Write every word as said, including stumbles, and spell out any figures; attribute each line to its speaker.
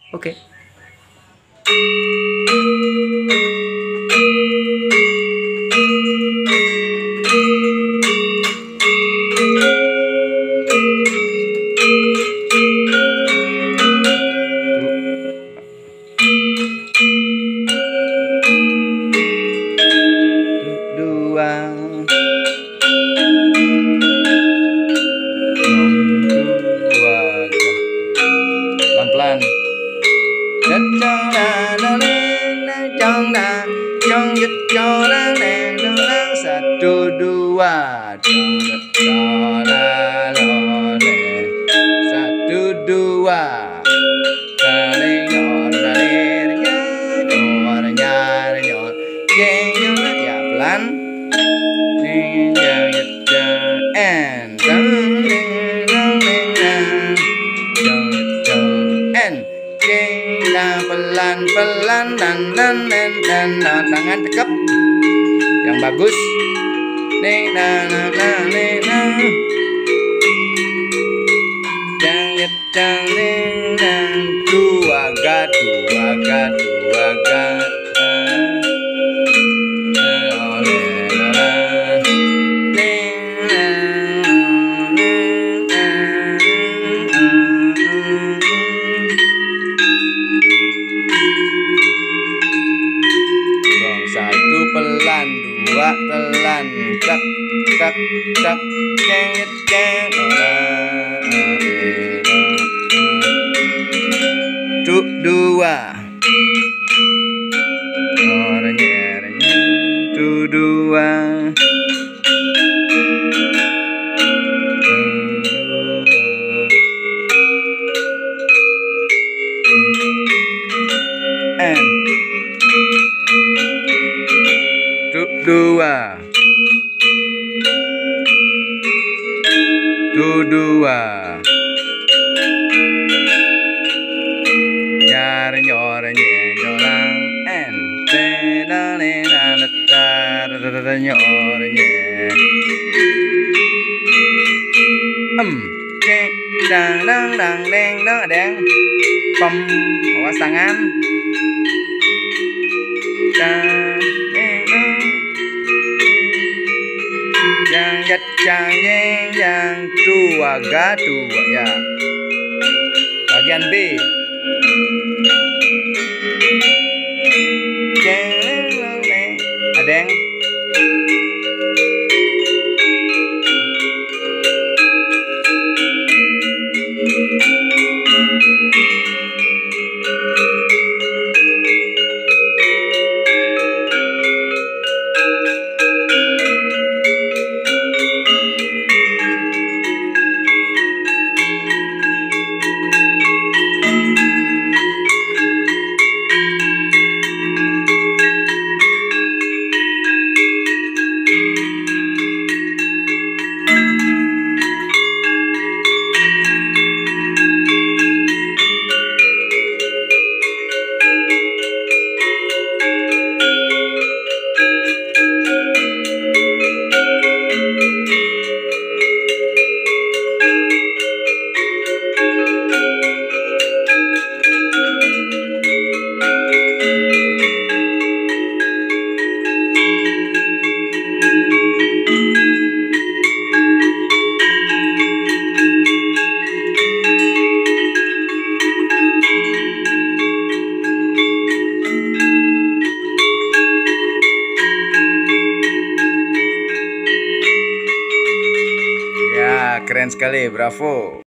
Speaker 1: Oke. Dua pelan-pelan. Satu dua satu dua ya pelan and pelan pelan dan dan dan dan tangan tekap yang bagus nih na na na nih na jangan jangan dua ga dua ga dua ga satu pelan dua pelan tak tak tak cengit ceng du dua orangnya du dua and dua du dua nyar nyor nyorang en tenane naletar nyor nye em ke dang dang dang deng dang deng pem awas tangan dang yang jang yang yang dua ga dua ya bagian B ada yang keren sekali, bravo.